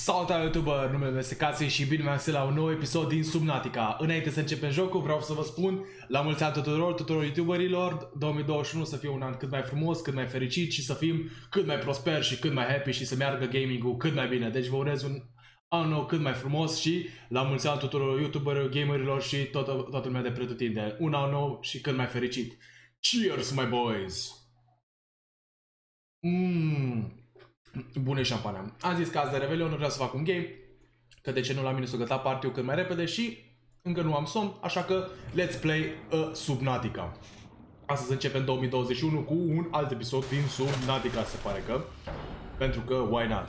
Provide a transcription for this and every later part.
Salutare YouTuber, numele meu este Casey și bine v-am găsit la un nou episod din Subnautica. Înainte să începem jocul, vreau să vă spun la mulți ani tuturor YouTuberilor, 2021 să fie un an cât mai frumos, cât mai fericit și să fim cât mai prosper și cât mai happy și să meargă gaming-ul cât mai bine. Deci vă urez un an nou cât mai frumos și la mulți ani tuturor YouTuberilor, gamerilor și toată lumea de pretutindeni. Un an nou și cât mai fericit. Cheers, my boys! Bună șampania. Am zis că azi de Revelion vreau să fac un game, că de ce nu la mine s-o găta party-ul cât mai repede și încă nu am somn, așa că let's play Subnautica. Astăzi începem 2021 cu un alt episod din Subnautica, se pare că, pentru că why not.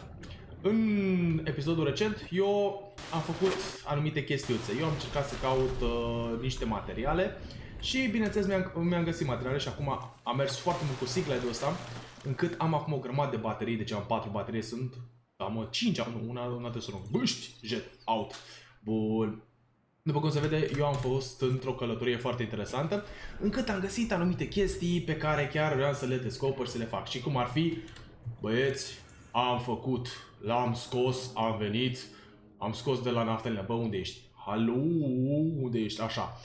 În episodul recent eu am făcut anumite chestiuțe. Eu am încercat să caut niște materiale și bineînțeles mi-am găsit materiale și acum am mers foarte mult cu Seaglide-ul ăsta, încât am acum o grămadă de baterii, deci am 4 baterii, sunt, am 5, una trebuie să luăm, bâști, jet, out. Bun. După cum se vede, eu am fost într-o călătorie foarte interesantă, încât am găsit anumite chestii pe care chiar vreau să le descoper, să le fac. Și cum ar fi, băieți, am făcut, l-am scos, am venit, am scos de la naftelele, bă, unde ești? Halo, unde ești? Așa.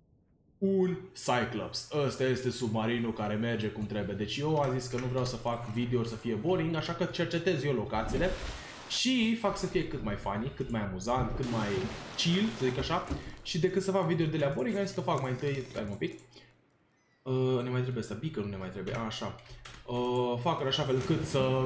Un Cyclops. Ăsta este submarinul care merge cum trebuie. Deci eu am zis că nu vreau să fac video să fie boring, așa că cercetez eu locațiile și fac să fie cât mai funny, cât mai amuzant, cât mai chill, să zic așa. Și decât să fac videouri de la boring, am zis că fac mai întâi, stai un pic. Ne mai trebuie asta, bică, nu ne mai trebuie, așa. Fac așa fel încât să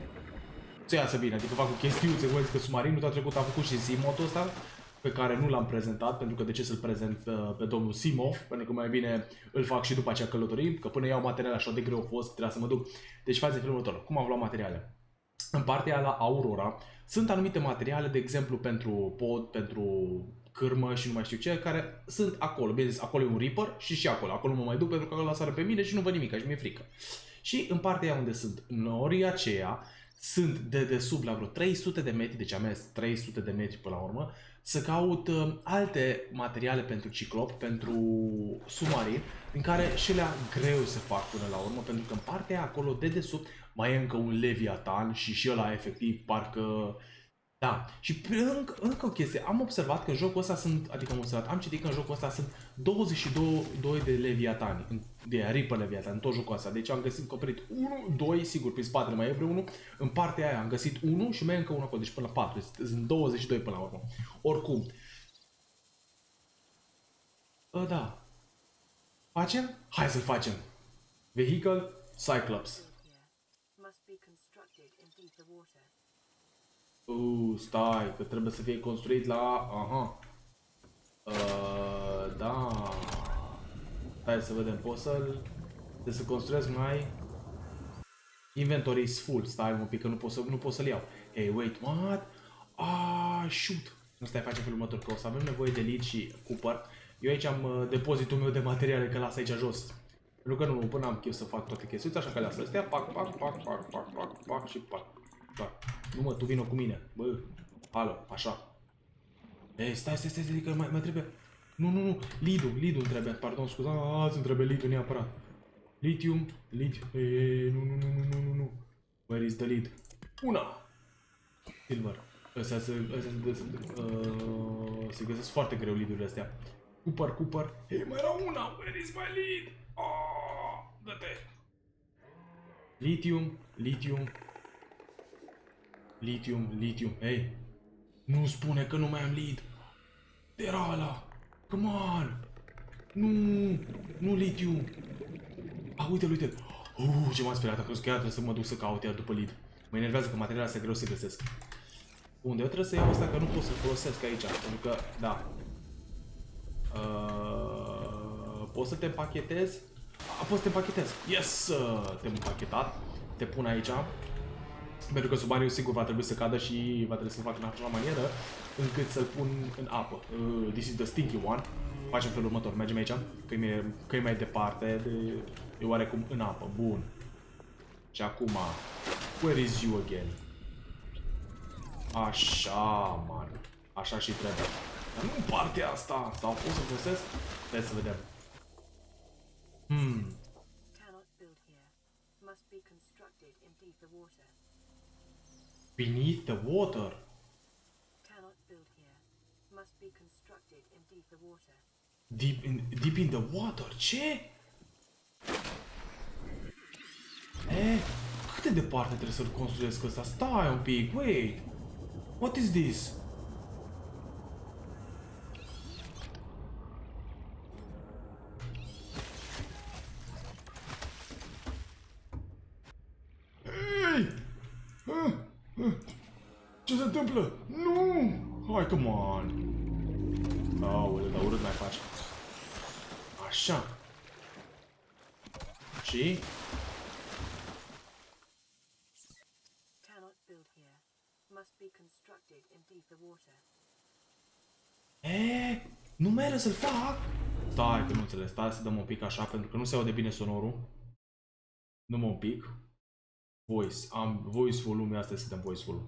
iasă bine, adică fac o chestiuțe, cum că submarinul tot trecut am făcut și Zimotul ăsta, pe care nu l-am prezentat, pentru că de ce să-l prezent pe domnul Simov, pentru că mai bine îl fac și după acea călătorie, că până iau materiale așa de greu a fost, trebuia să mă duc. Deci faceți felul următor, cum am luat materiale? În partea la Aurora sunt anumite materiale, de exemplu pentru pod, pentru cârmă și nu mai știu ce, care sunt acolo. Bine zis, acolo e un Reaper și acolo mă mai duc pentru că acolo sară pe mine și nu văd nimic, și mi-e frică. Și în partea unde sunt norii aceea, sunt de desubt la vreo 300 de metri, deci am mers 300 de metri până la urmă, să caut alte materiale pentru ciclop, pentru submarin, în care și alea greu se fac până la urmă, pentru că în partea aia acolo de desubt mai e încă un Leviathan și ăla efectiv parcă... Da, și încă o chestie, am observat că în jocul ăsta sunt, adică am citit că în jocul ăsta sunt 22 de Leviatani, de Reaper Leviathan, în tot jocul ăsta. Deci am găsit coperit 1, 2, sigur, prin spatele mai e vreo 1, în partea aia am găsit 1 și mai e încă 1 acolo, deci până la 4, sunt 22 până la urmă. Oricum. Da. Facem? Hai să-l facem. Vehicle, Cyclops. Stai, că trebuie să fie construit la... Aha. Da. Stai să vedem, pot să-l... Trebuie să construiesc mai... Inventory is full, stai un pic că nu pot să-l iau. Hey, wait, what? Shoot. Nu stai, facem felul următor, că o să avem nevoie de lead și cooper. Eu aici am depozitul meu de materiale, că las aici jos. Pentru că nu, până am chef să fac toate chestiile, așa că lasă astea, pac și pac. Nu mă, tu vino cu mine. Bă, alo, așa. Ei, stai, că mai trebuie. Nu, lead-ul trebuie, pardon, scuzați, îmi trebuie lead-ul neapărat. Lithium, ei, nu. Where is the lead? Una! Silver. Astea se găsesc foarte greu lead-urile astea. Cooper. Hei, mai era una! Where is my lead? Dă-te! Lithium. Hei! Nu spune că nu mai am lead! Era ăla! Come on! Nu lithium! Uite-l! Ce m-am speriat, că chiar trebuie să mă duc să caut iar după lead. Mă enervează că materialele astea greu se găsesc. Unde? Eu trebuie să iau asta, că nu pot să folosesc aici, pentru că, da. Poți să te împachetezi? Poți să te împachetezi. Yes! Te-am împachetat. Te pun aici. Pentru că submarinul sigur va trebui să cadă și va trebui să-l fac în așa manieră încât să-l pun în apă. This is the stinky one. Facem felul următor. Mergem aici, că e mai departe, e oarecum în apă. Bun. Și acum, where is you again? Așa, man. Așa și trebuie. Dar nu în partea asta. Sau pot să folosesc? Hai să vedem. Beneath the water? Deep in the water? Ce? Cât de departe trebuie să-l construiesc ăsta? Stai un pic, wait! What is this? Ce se întâmplă? Nu! Hai, come on! Aoleu, dar urât mai faci. Așa. Și? Nu mere să-l fac? Stai că nu înțeles, stai să dăm un pic așa, pentru că nu se aude bine sonorul. Numai un pic. Voice, am voice volume, asta să dăm voice volume.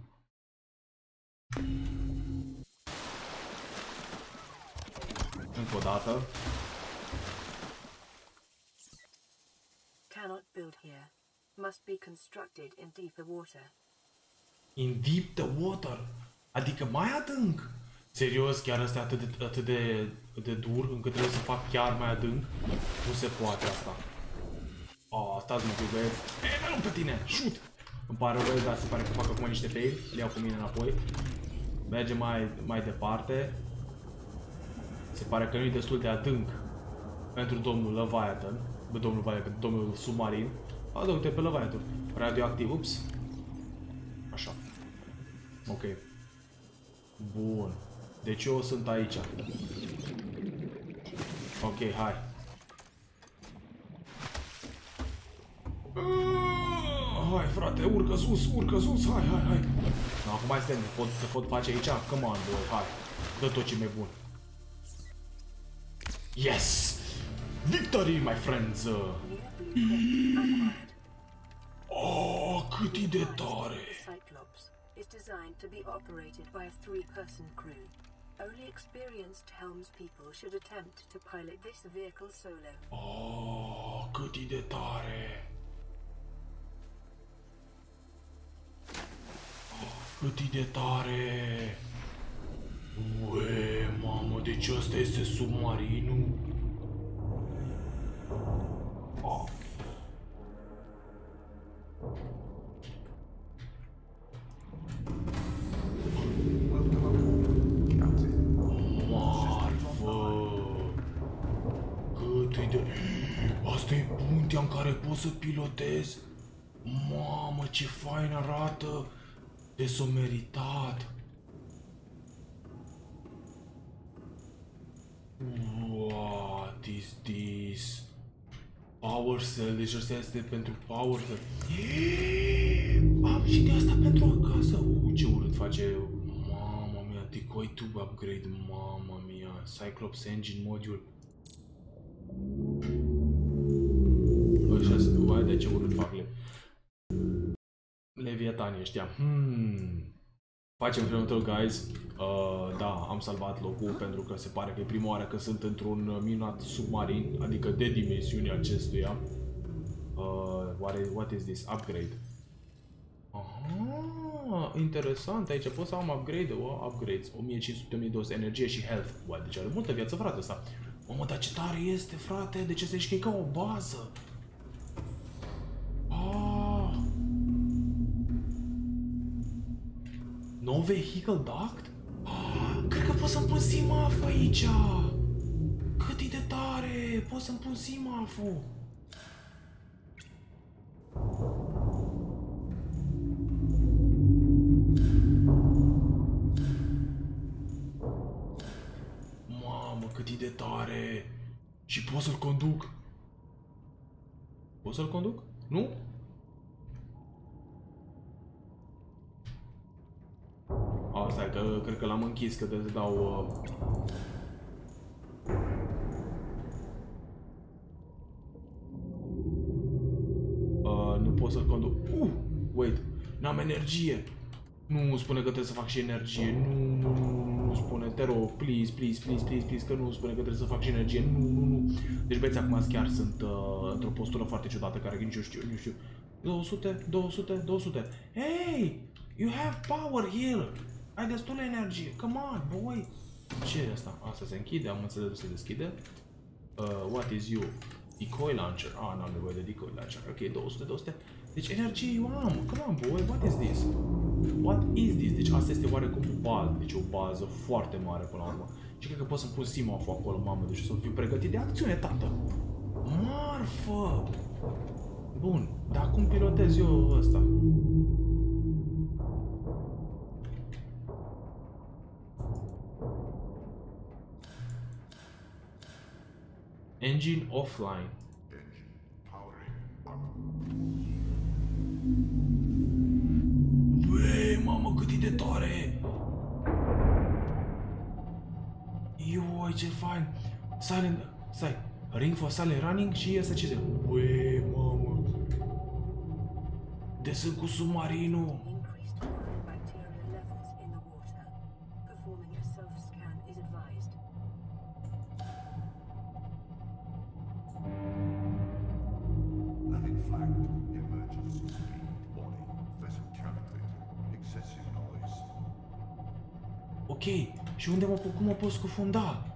Încă o dată. Cannot build here. Must be constructed in deeper water. In deep the water? Adică mai adânc? Serios, chiar ăsta e atât de dur încât trebuie să fac chiar mai adânc? Nu se poate asta. Stați mă pic, băieți. Nu pe tine! Shoot! Îmi pare rău, băieți, dar se pare că fac acum niște fail. Le iau cu mine înapoi. Mergem mai departe. Se pare că nu e destul de adânc pentru domnul Leviathan. Domnul submarin. Du-te pe Leviathan. Radioactiv, ups. Așa. Ok. Bun. Deci eu sunt aici. Ok, hai. Hai, frate, urcă sus, hai. No, acum mai stai, te pot face aici? Come on, boy, hai. Dă tot ce mi-e bun. Yes! Victory, my friends! Oh, cât e de tare! Cyclops is designed to be operated by a 3-person crew. Only experienced Helm's people should attempt to pilot this vehicle solo. Oh, cât e de tare! Cât e de tare! Ue, mamă, deci ăsta este submarinul? Marfă! Cât e de... Asta e puntea în care poți să pilotezi? Mamă, ce fain arată! De s-o meritat! What is this? Power cell, deci ăsta este pentru power cell. Am și de asta pentru acasă. Ce urât face. Mama mia, decoy tube upgrade. Mama mia, Cyclops engine module. Ăștia sunt, vai de ce urât fac Leviatanii ăștia. Facem următorul, guys. Da, am salvat locul pentru că se pare că e prima oară că sunt într-un minunat submarin, adică de dimensiunea acestuia. What is this? Upgrade. Aha, interesant. Aici pot să am upgrades. 1500-1200 energie și health. Bă, deci are multă viață, frate, ăsta. Mamă, dar ce tare este, frate. De ce se zice că e ca o bază? No vehicle duct? Cred că pot să-mi pun simaf aici! Cât e de tare! Pot să-mi pun simaful! Mamă, cât e de tare! Și pot să-l conduc? Pot să-l conduc? Nu? Stai, că cred că l-am închis, că te dau... Nu pot să-l conduc. Wait, n-am energie. Nu spune că trebuie să fac și energie. Nu spune, te rog, please, că nu spune că trebuie să fac și energie. Nu. Deci, băieți, acum chiar sunt într-o postură foarte ciudată, care nici nu știu. 200. Hey, you have power here. Ai destulă energie. Come on, boy. Ce e asta? Asta se închide, am înțeles că se deschide. What is you? Decoy launcher. Ah, n-am nevoie de decoy launcher. Ok, 200. Deci energie eu am. Come on, boy, what is this? What is this? Deci asta este oarecum o bază. Deci o bază foarte mare până la urmă. Și cred că pot să-mi pun Simof acolo, mamă. Deci o să fiu pregătit de acțiune, tată. Marfă! Bun, dar cum pilotez eu ăsta? Engine offline. Băi, mamă, cât e de tare! Ioi, ce fain! Silent... Stai, ring for silent running și asta ce zice? Băi, mamă! De sunt cu submarinul! Ok, și unde cum mă pot scufunda?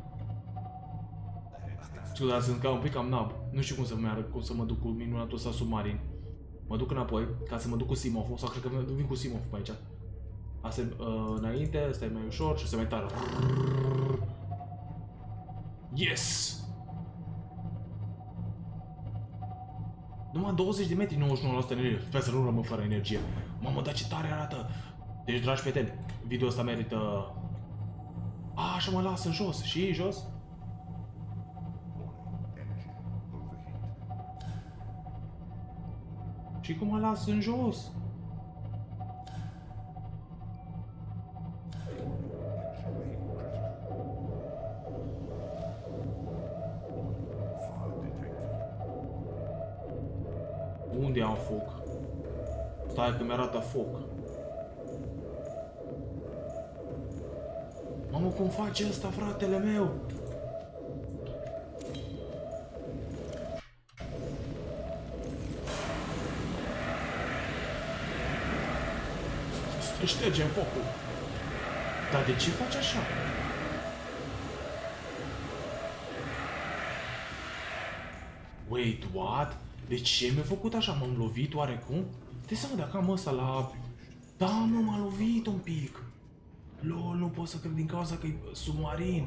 Scuzați, sunt ca un pic cam nab. Nu știu cum să meargă, cum să mă duc cu minunatul ăsta submarin. Mă duc înapoi, ca să mă duc cu Simof-ul, sau cred că vin cu Simof pe aici. Asta e înainte, asta e mai ușor și asta e mai tare. Yes! Numai 20 de metri, 99% energie. Sper să nu rămân fără energie. Mamă, dar ce tare arată! Deci, dragi prieteni, video ăsta merită... A, așa mă lasă jos. Și jos? Și cum mă las în jos? Unde am foc? Stai că mi-arată foc. Mamă, cum face ăsta, fratele meu? Ștergem focul. Dar de ce faci așa? Wait, what? De ce mi-a făcut așa? M-am lovit oarecum? De seama dacă am ăsta la... Da, mă, m-a lovit un pic. Lol, nu pot să cred din cauza că e submarin.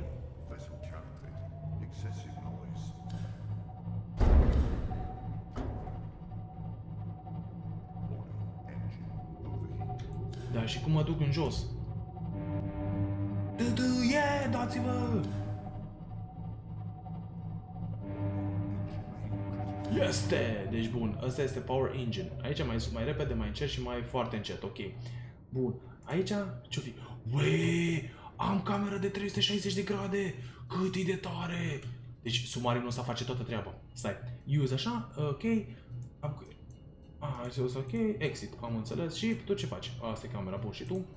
Da, și cum mă duc în jos? Yeah, dați-vă! Este! Deci bun, ăsta este Power Engine. Aici mai repede, mai încet și mai foarte încet, ok. Bun, aici ce-o fi? Uee, am cameră de 360 de grade! Cât e de tare! Deci submarinul ăsta face toată treaba. Stai, use așa, ok. Ok, exit, am înțeles. Și tu ce faci? Asta e camera, bun, și tu?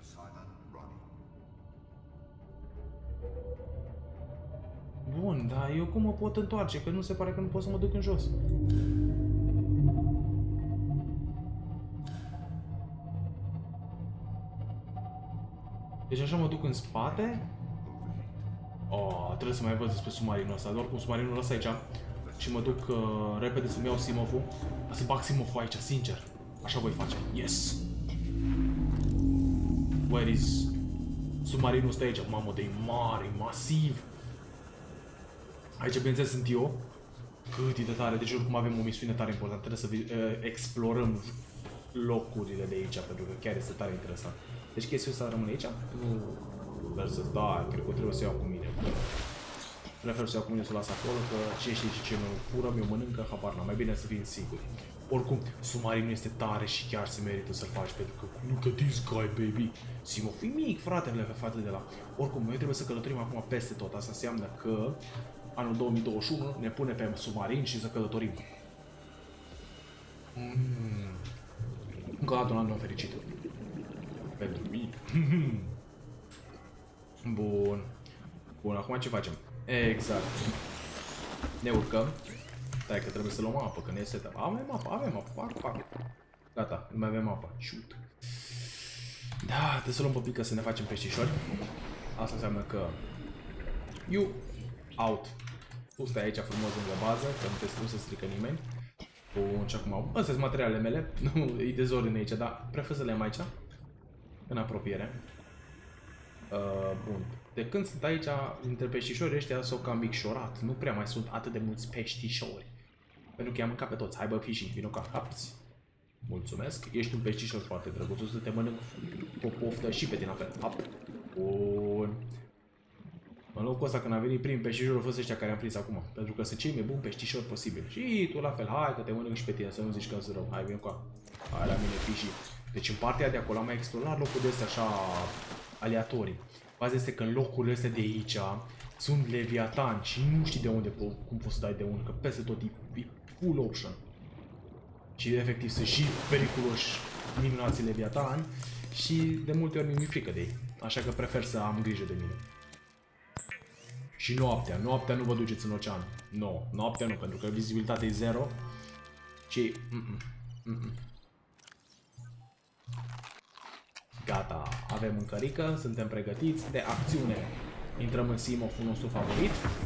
Bun, dar eu cum mă pot întoarce? Că nu se pare că nu pot să mă duc în jos. Deci așa mă duc în spate. Oh, trebuie să mai văd despre submarinul ăsta. Doar cu submarinul ăsta aici. Și mă duc repede să-mi iau Simof-ul. Să bag Simof-ul aici, sincer. Așa voi face. Yes! Where is... Submarinul ăsta aici. Mamă, de mare, masiv. Aici, bineînțeles, sunt eu. Cât e de tare. Deci, oricum avem o misiune tare importantă. Trebuie să explorăm locurile de aici, pentru că chiar este tare interesant. Deci, chestia asta rămâne aici. Nu versus, da, cred că trebuie să iau cu mine. Prefer să iau cu mine, să o las acolo, că ce știi și ce mă fură, mi-o mănâncă, habar n-am. Mai bine să fim siguri. Oricum, submarinul este tare și chiar se merită să-l faci, pentru că look at this guy, baby. Simof e mic, fratele, pe față de la... Oricum, noi trebuie să călătorim acum peste tot. Asta înseamnă că anul 2021 ne pune pe submarin și să călătorim. Încă o dată un an fericit. Pentru mine. Bun. Bun, acum ce facem? Exact. Ne urcăm. Stai că trebuie să luăm apă, că ne este... Avem apă, pac. Gata, nu mai avem apă. Shoot. Da, trebuie să luăm păpică să ne facem peștișori. Asta înseamnă că you out. Tu stai aici frumos lângă bază, că nu se strică nimeni. Bun, și acum, astea sunt materialele mele. Nu, e dezordine aici, dar prefer să le am aici. În apropiere. Bun. De când sunt aici, dintre peștișori ăștia s-au cam micșorat. Nu prea mai sunt atât de mulți peștișori. Pentru că i-am mâncat pe toți. Hai bă, fishing, vino ca hapți. Mulțumesc. Ești un peștișor foarte drăguț. O să te mănânc cu o poftă și pe tine la fel. Hap. Bun. În locul ăsta, când a venit prim peștișor, au fost ăștia care am prins acum. Pentru că sunt cei mai buni peștișori posibil. Și tu la fel. Hai că te mănânc și pe tine, să nu zici că sunt rău. Hai, vin cu a. Hai la mine, fishi. Deci în partea de acolo am mai explorat locuri de astea așa aleatorii. Baza este că în locurile astea de aici sunt leviatani și nu știi de unde, cum poți să dai de unde, că peste tot e full option. Și efectiv sunt și periculoși minunații leviatani și de multe ori mi-e frică de ei. Așa că prefer să am grijă de mine. Și noaptea. Noaptea nu vă duceți în ocean. Nu, noaptea nu, pentru că vizibilitatea e 0 și... Gata, avem mâncărică, suntem pregătiți de acțiune. Intrăm în Simoful nostru favorit.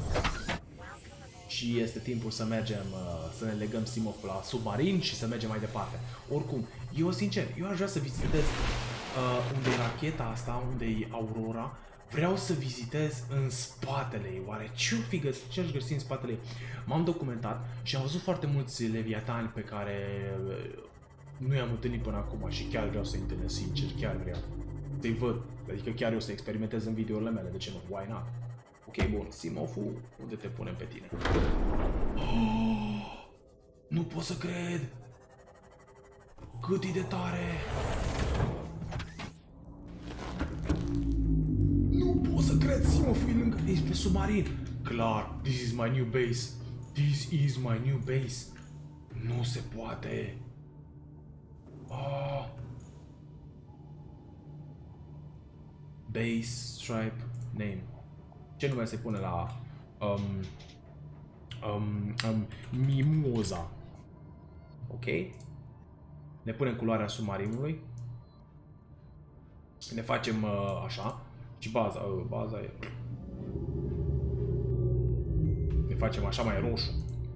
Și este timpul să mergem, să ne legăm Simoful la submarin și să mergem mai departe. Oricum, eu sincer, eu aș vrea să vizitez unde e racheta asta, unde e Aurora. Vreau să vizitez în spatele ei. Oare ce aș găsi în spatele ei? M-am documentat și am văzut foarte mulți leviatani pe care nu i-am întâlnit până acum și chiar vreau să-i întâlnesc, sincer, chiar vreau. Să-i văd, adică chiar eu să experimentez în videourile mele, de ce nu? Why not? Ok, bun, Simofu, unde te punem pe tine? Oh, nu pot să cred! Cât e de tare! Nu pot să cred, Simofu e lângă, e pe submarin! Clar, this is my new base! This is my new base! Nu se poate! Oh. Base, stripe, name. Ce nume se pune la Mimoza? Ok. Ne punem culoarea submarinului. Ne facem așa. Și baza e. Ne facem așa mai roșu.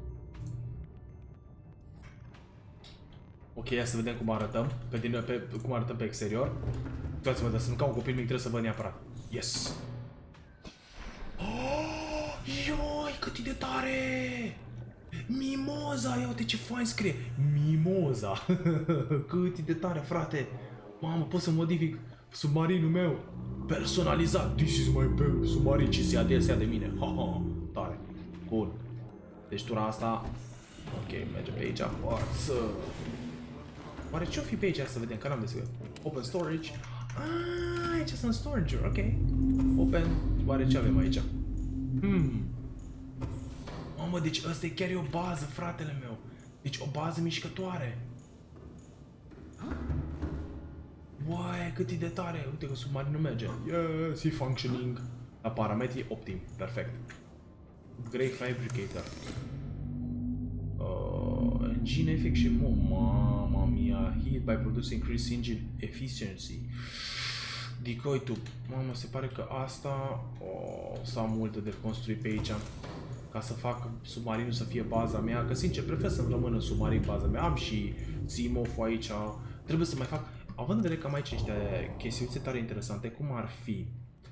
Ok, ia să vedem cum arătăm. Cum arătăm pe exterior. Uitați-vă, dar sunt ca un copil mic, trebuie să văd neapărat. Yes! Oh, ioi, cât e de tare! Mimoza! Ia uite ce fain scrie! Mimoza! Cât e de tare, frate! Mamă, pot să modific submarinul meu! Personalizat! This is my submarin! Ce se ia de mine! Ha, ha, tare! Bun! Deci tura asta... Ok, mergem pe aici. Forță! Oare ce-o fi pe aici? Să vedem, că n-am descris. Open storage. Ah, aici sunt storage-uri, ok. Open. Oare ce avem aici? Mamă, deci ăsta e chiar e o bază, fratele meu. Deci o bază mișcătoare. Uai, cât e de tare. Uite că submarinul merge. Yes, e functioning. La parametri optim. Perfect. Grey Fabricator. Engine effect și mama mia. Heat by producing increased engine efficiency. Decoy tube. Mamă, se pare că asta o să am multe de construit pe aici. Ca să fac submarinul să fie baza mea. Că sincer, prefer să-mi rămân în submarin baza mea. Am și Simofu aici. Trebuie să mai fac. Având în vedere că am aici niște chestiuțe tare interesante. Cum ar fi?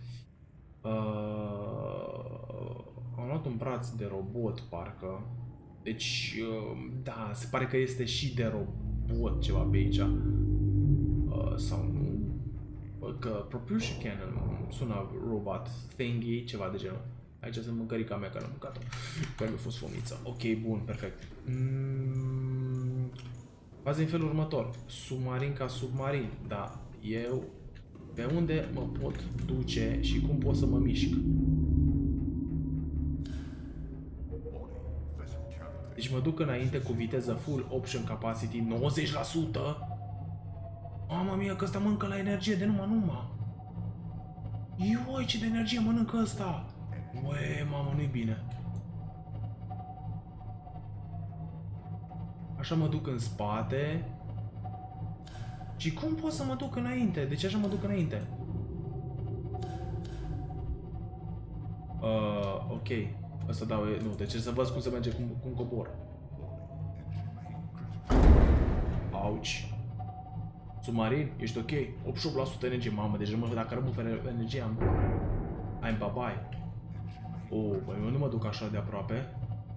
Am luat un braț de robot, parcă. Deci, da, se pare că este și de robot ceva pe aici. Sau nu. Că propulsion cannon sună robot thingy, ceva de genul. Aici sunt mâncărica mea, că n-am mâncat-o. Că mi-a fost fomiță. Ok, bun, perfect. Faza în felul următor. Submarin ca submarin. Da, eu pe unde mă pot duce și cum pot să mă mișc? Deci mă duc înainte cu viteză full option capacity 90%. Mama mia, că ăsta mănâncă la energie de numai. Ioi, ce de energie mănâncă ăsta! Uee, mamă, nu-i bine. Așa mă duc în spate. Și cum pot să mă duc înainte? Deci așa mă duc înainte. ok. Asta dau, nu, deci să văd cum se merge cum cobor. Auci. Submarin, ești ok? 88% energie, mamă, deci dacă rămân fără energie I'm bye-bye. Oh, băi, eu nu mă duc așa de aproape.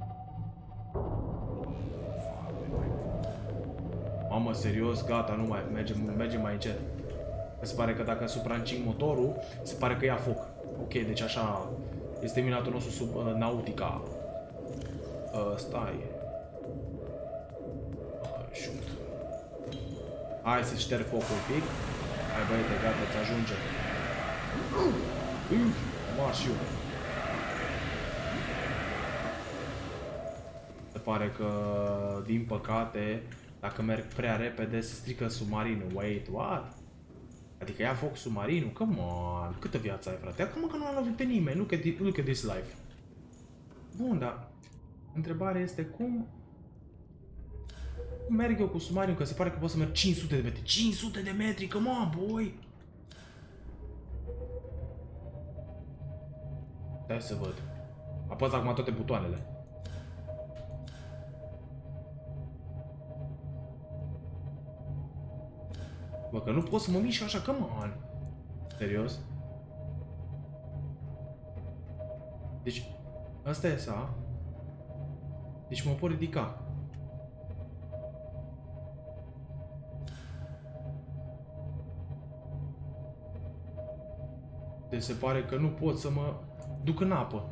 Mamă, serios, gata, nu mai mergem mai încet. Se pare că dacă supraîncing motorul, se pare că ia foc. Ok, deci așa este minatul nostru sub Nautica. Stai. Shoot. Hai să șterg focul un pic. Hai băiete, gata, ți ajunge. Marș eu. Se pare că, din păcate, dacă merg prea repede, se strică submarinul. Wait, what? Adică ia foc submarinul? Come on! Câtă viață ai, frate? Acum că nu am lovit pe nimeni. Look at this life. Bun, dar întrebarea este cum merg eu cu submarinul, că se pare că pot să merg 500 de metri. 500 de metri, come on, boy! Stai să văd. Apăs acum toate butoanele. Bă, că nu pot să mă mișc așa, come on. Serios? Deci, asta e sa. Deci mă pot ridica. Deci se pare că nu pot să mă duc în apă.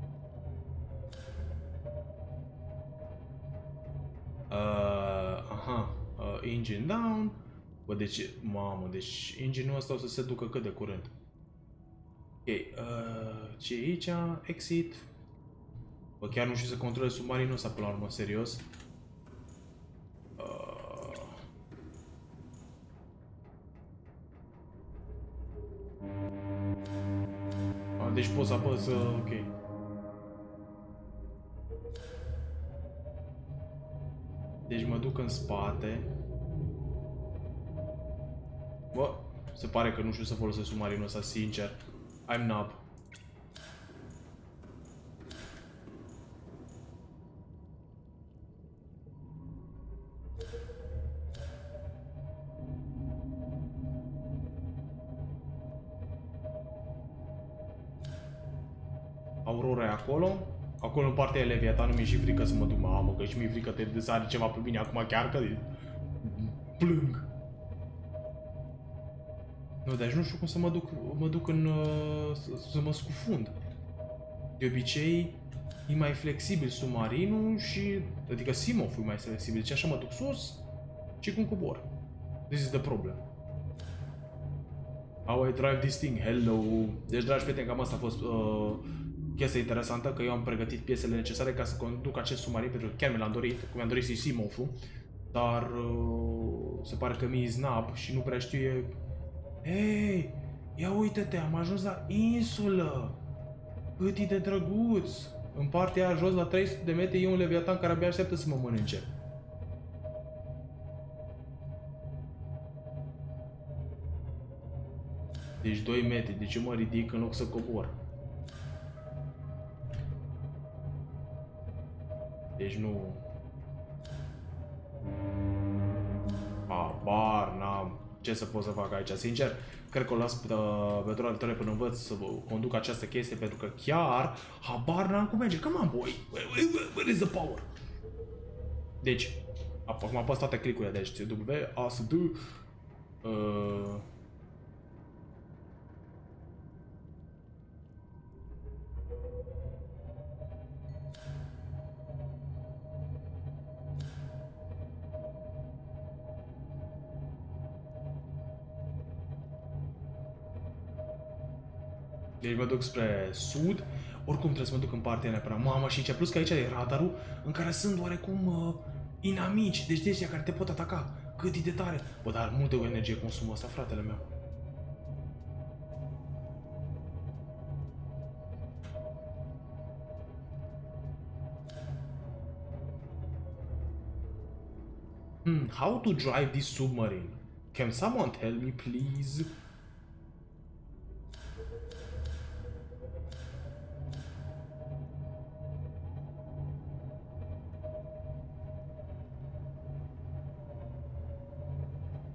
Aha. Engine down. Bă, deci, mamă, deci engine-ul ăsta o să se ducă cât de curând. Ok, ce e aici? Exit. Bă, chiar nu știu să controlez submarinul ăsta până la urmă, serios. Deci pot să apăs, ok. Deci mă duc în spate. Bă, se pare că nu știu să folosesc submarinul ăsta, sincer. I'm nab. Aurora e acolo. Acolo în partea Leviathan, nu mi-e și frică să mă duc. Mamă, că și mi-e frică de sare ceva pe mine acum, chiar că plâng. Nu, deci nu știu cum să mă duc în... să mă scufund. De obicei e mai flexibil submarinul și... adică Simov e mai flexibil. Deci așa mă duc sus și cum cobor. This is the problem. How I drive this thing, hello. Deci, dragi prieteni, cam asta a fost chestia interesantă, că eu am pregătit piesele necesare ca să conduc acest submarin, pentru că chiar mi l-am dorit, cum mi-am dorit și Simov-ul, dar se pare că mi-e snap și nu prea știe. Hei, ia uite-te, am ajuns la insulă! Cât e de drăguț! În partea aia jos, la 300 de metri, e un Leviathan care abia așteaptă să mă mănânce. Deci 2 metri, deci eu mă ridic în loc să cobor. Deci nu... Abar n-am ce să pot să fac aici. Sincer, cred că o las pe tura viitoare până învăț să conduc această chestie, pentru că chiar habar n-am cum merge. Come on, boy! Where is the power? Deci, acum apăs toate click-urile, deci W, A, S, D... Deci mă duc spre sud, oricum trebuie să mă duc în partea neapărat. Mamă, și aici, plus că aici e radarul în care sunt oarecum inamici, deci de ăștia care te pot ataca. Cât e de tare. Bă, dar multă energie consumă asta, fratele meu. How to drive this submarine? Can someone tell me, please?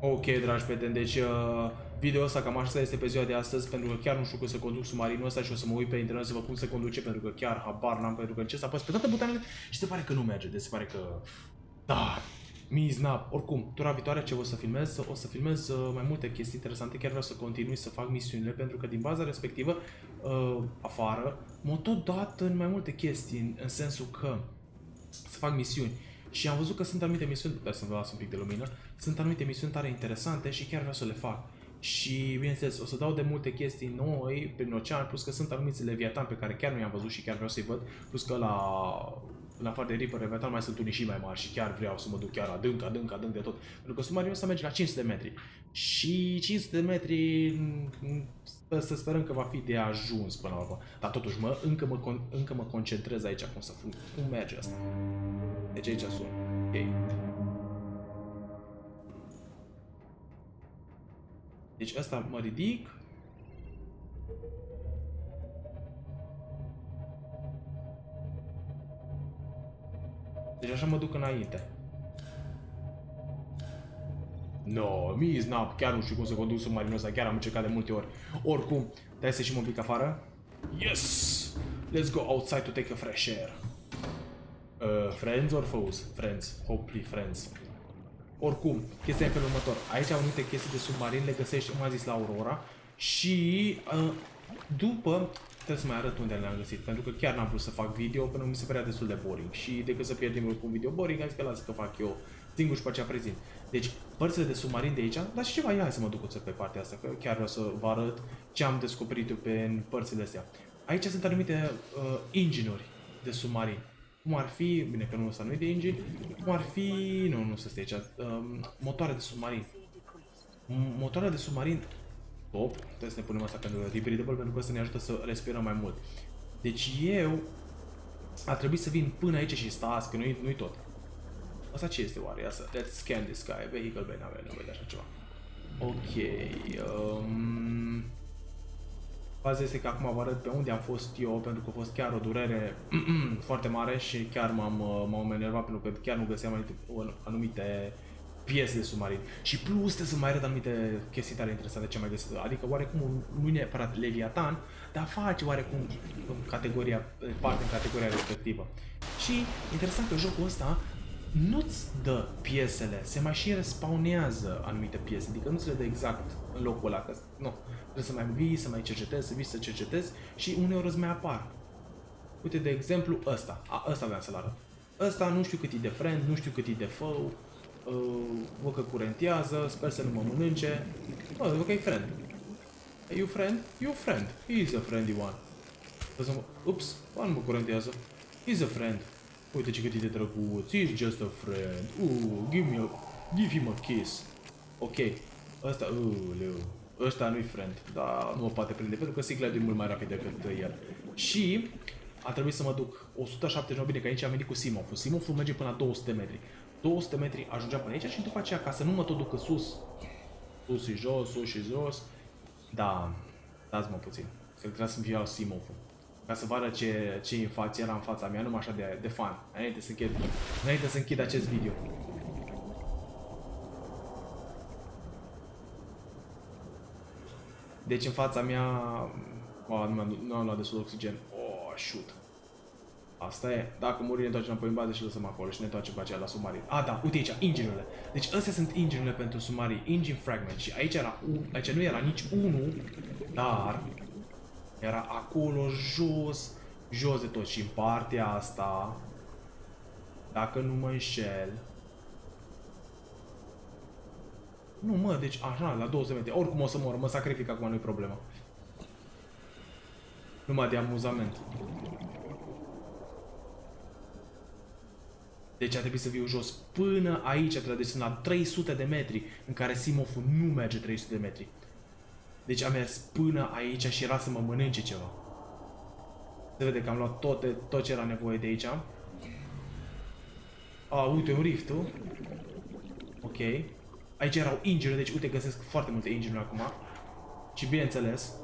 Ok, dragi prieteni, deci video ăsta cam așa este pe ziua de astăzi, pentru că chiar nu știu cum să conduc submarinul ăsta și o să mă uit pe internet să vă cum se conduce, pentru că chiar habar n-am, pentru că încerc să apăs pe toate butoanele și se pare că nu merge, deci se pare că... Da, miznap. Oricum, tura viitoare ce o să filmez? O să filmez mai multe chestii interesante, chiar vreau să continui să fac misiunile, pentru că din baza respectivă, afară, m-au tot dat în mai multe chestii, în sensul că să fac misiuni. Și am văzut că sunt anumite misiuni, dar să vă las un pic de lumină, sunt anumite misiuni tare interesante și chiar vreau să le fac. Și bineînțeles, o să dau de multe chestii noi prin ocean, plus că sunt anumiți Leviathan pe care chiar nu i-am văzut și chiar vreau să-i văd, plus că în afară de Reaper, Leviathan mai sunt unii și mai mari și chiar vreau să mă duc chiar adânc de tot. Pentru că submarinul ăsta merge la 500 de metri. Și 500 de metri să sperăm că va fi de ajuns până la urmă. Dar totuși, încă mă concentrez aici cum merge asta. Deci aici sunt. Ok. Deci asta mă ridic. Deci așa mă duc înainte. No, miznap, chiar nu știu cum să conduc submarinul ăsta, chiar am încercat de multe ori. Oricum, trebuie să ieșim un pic afară. Yes! Let's go outside to take a fresh air. Friends or foes? Friends. Hopefully friends. Oricum, chestia e în felul următor. Aici au anumite chestii de submarin, le găsești, cum am zis, la Aurora. Și după, trebuie să mai arăt unde le-am găsit, pentru că chiar n-am vrut să fac video, pentru că mi se părea destul de boring. Și decât să pierd timpul cu un video boring, am zis că lasă că fac eu singur și pe aceea prezint. Deci, părțile de submarin de aici, dar și ceva, ia să mă duc pe partea asta, că chiar vreau să vă arăt ce am descoperit eu pe părțile astea. Aici sunt anumite engine-uri de submarin. Cum ar fi, bine că nu ăsta nu e de engine, cum ar fi, nu să stai aici, motoare de submarin. Motoare de submarin top, trebuie să ne punem asta pentru rebreathable, pentru că să ne ajută să respirăm mai mult. Deci eu a trebuit să vin până aici și stați, că nu-i tot. Asta ce este oare? Asta, let's scan this guy, vehicle, bine, avem nevoie de așa ceva. Ok, faza este că acum vă arăt pe unde am fost eu, pentru că a fost chiar o durere foarte mare și chiar m-am enervat pentru că chiar nu găseam anumite piese de submarin. Și plus trebuie să mai arăt anumite chestii tare interesante ce am mai găsit. Adică oarecum nu e neapărat Leviathan, dar face oarecum parte în categoria respectivă. Și interesant că jocul ăsta nu-ți dă piesele, se mai și respawnează anumite piese, adică nu ți le dă exact în locul ăla, că nu, trebuie să mai vii, să mai cercetezi, să vii să cercetezi și uneori îți mai apar. Uite, de exemplu, ăsta, ăsta vreau să-l arăt. Ăsta nu știu cât e de friend, nu știu cât e de foe, văd că curentează, sper să nu mă mănânce. Văd că e friend. Are you friend? You friend. He's a friendly one. Ups, nu mă curentează. He's a friend. Uite ce cât e de drăguț. He's just a friend. Give him a kiss. Ok. Ăsta, ăsta nu-i friend. Dar nu mă poate prinde pentru că sigla e mult mai rapid decât el. Și a trebuit să mă duc 179, bine că aici am venit cu Simoful. Simoful merge până la 200 metri. 200 metri ajungea până aici și după aceea, ca să nu mă tot duc sus. Sus și jos, sus și jos. Da, dați-mă puțin. Că trebuia să-mi iau Simoful. Ca să vă arăt ce era în fața mea, numai așa de fan. Înainte să închid acest video. Deci în fața mea... nu am luat destul de oxigen. Oh, shoot. Asta e. Dacă muri, ne întoarcem înapoi în bază și lăsăm acolo și ne întoarcem pe aceea la submarin. Da, uite aici, engine-urile. Deci astea sunt engine-urile pentru submarin. Engine fragment. Și aici nu era nici unul, dar era acolo jos de tot. Și în partea asta, dacă nu mă înșel... Nu, mă, deci așa, la 200 metri. Oricum o să mă sacrific acum, nu-i problemă. Numai de amuzament. Deci a trebuit să viu jos până aici, deci sunt la 300 de metri, în care Simoful nu merge 300 de metri. Deci am mers până aici și era să mă mănânce ceva. Se vede că am luat tot ce era nevoie de aici. Uite un rift. Ok. Aici erau engine, deci uite găsesc foarte multe engine acum. Și bineînțeles,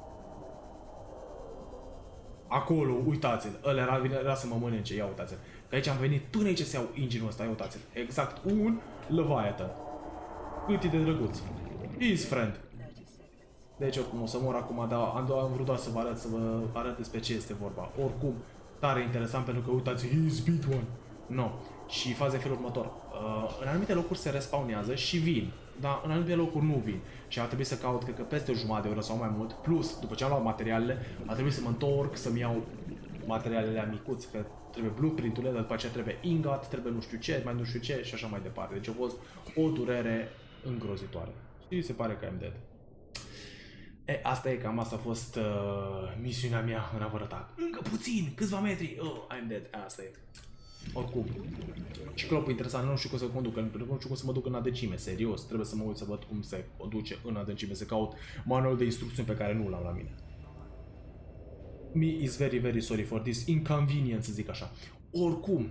acolo, uitați-l, ăla era să mă mănânce, ia uitați-l. Că aici am venit până aici să iau engine-ul ăsta, uitați-l. Exact un Leviathan. Cât e de drăguț. His friend. Deci oricum o să mor acum, dar am vrut doar să vă arăt despre ce este vorba. Oricum, tare interesant pentru că uitați, he's beat one. No. Și faza e felul următor. În anumite locuri se respawnează și vin. Dar în anumite locuri nu vin. Și ar trebui să caut, cred că peste o jumătate de oră sau mai mult. Plus, după ce am luat materialele, ar trebui să mă întorc să-mi iau materialele micuțe. Că trebuie blueprint-urile, dar după aceea trebuie ingot, trebuie nu știu ce, mai nu știu ce și așa mai departe. Deci a fost o durere îngrozitoare. Și se pare că am dead. Asta e, cam asta a fost misiunea mea în apărătat. Încă puțin, câțiva metri. I'm dead. Asta e. Oricum. Ciclopul interesant, nu știu cum să conduc, nu știu cum să mă duc în adâncime, serios. Trebuie să mă uit să văd cum se duce în adâncime, să caut manualul de instrucțiuni pe care nu l-am la mine. Me is very, very sorry for this inconvenience, să zic așa. Oricum.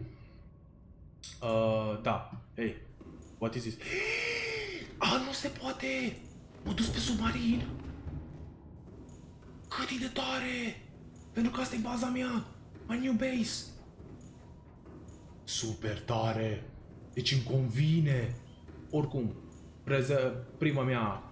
Da. Hey. What is this? Nu se poate! M-a dus pe submarin! Cât e de tare! Pentru că asta e baza mea! My new base! Super tare! Deci îmi convine! Oricum, prima mea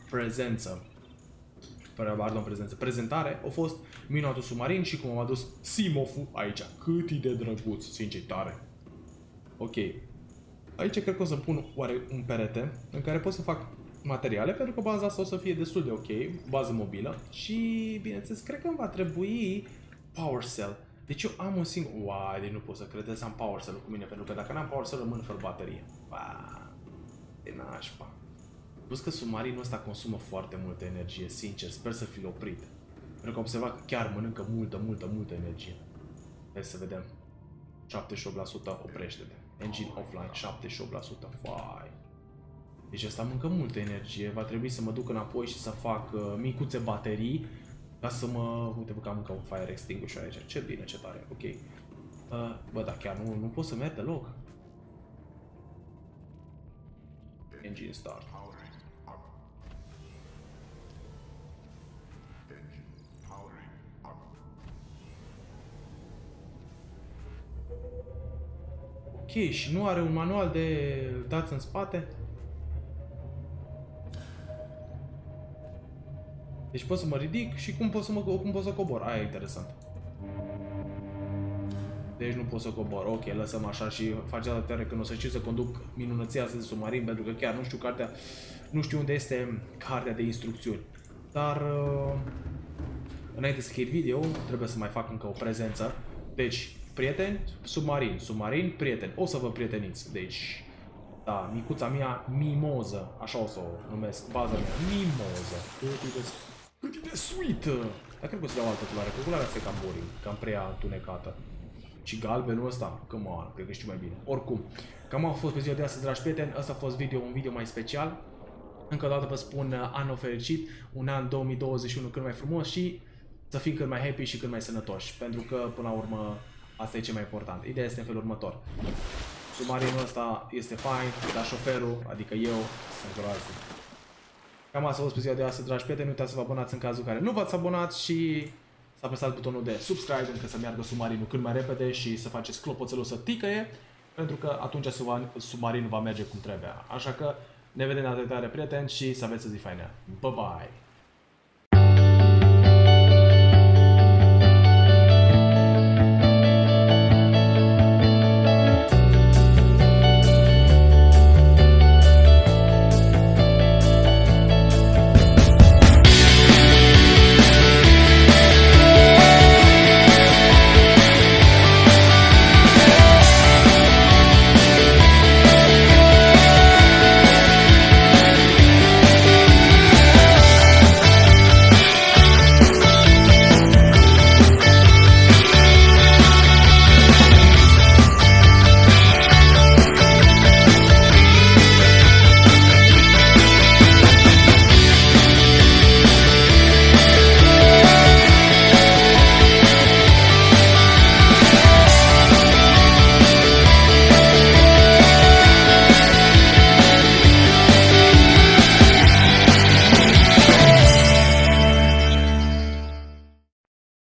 prezentare a fost minutul submarin și cum am adus Simofu aici. Cât e de drăguț, sincer, tare! Ok. Aici cred că o să pun oare un perete în care pot să fac materiale, pentru că baza asta o să fie destul de ok, bază mobilă și, bineînțeles, cred că îmi va trebui power cell. Deci eu am un singur... Uai, deci nu pot să credeți să am power cell cu mine, pentru că dacă n-am power cell rămân fără baterie. De nașpa. Plus că submarinul ăsta consumă foarte multă energie, sincer, sper să fi oprit. Pentru că am observat că chiar mănâncă multă energie. Hai să vedem. 78% oprește-te. Engine offline, 78%. Vai. Deci ăsta mâncă multă energie, va trebui să mă duc înapoi și să fac micuțe baterii ca să mă... Uite, bă, că am încă un fire extinguisher aici. Ce bine, ce tare, ok. Bă, da, chiar nu pot să merg deloc. Engine start. Ok, și nu are un manual de dați în spate? Deci pot să mă ridic și cum pot să cobor. Aia e interesant. Deci nu pot să cobor. Ok, lăsăm așa și face data tare când o să știu să conduc minunăția asta de submarin, pentru că chiar nu știu unde este cartea de instrucțiuni. Dar înainte să închei video, trebuie să mai fac încă o prezență. Deci, prieteni, submarin, prieteni. O să vă prieteniți. Deci, da, micuța mea mimoză, așa o să o numesc, baza mea, mimoză. Cât e de sweet! Dar cred că o să dau altă culoare, că culoarea asta e cam boring, cam prea întunecată. Și galbenul ăsta, come on, cred că știu mai bine. Oricum, cam a fost pe ziua de astăzi, dragi prieteni, ăsta a fost un video mai special. Încă o dată vă spun anul fericit, un an 2021 cât mai frumos și să fim cât mai happy și cât mai sănătoși. Pentru că, până la urmă, asta e cel mai important. Ideea este în felul următor. Submarinul ăsta este fain, dar șoferul, adică eu, sunt groaznic. Cam asta a fost pe ziua de astăzi, dragi prieteni. Nu uitați să vă abonați în cazul care nu v-ați abonat și să apăsați butonul de subscribe încă să meargă submarinul cât mai repede și să faceți clopoțelul să ticăie, pentru că atunci submarinul va merge cum trebuie. Așa că ne vedem data viitoare, prieteni, și să aveți o zi faină. Bye bye!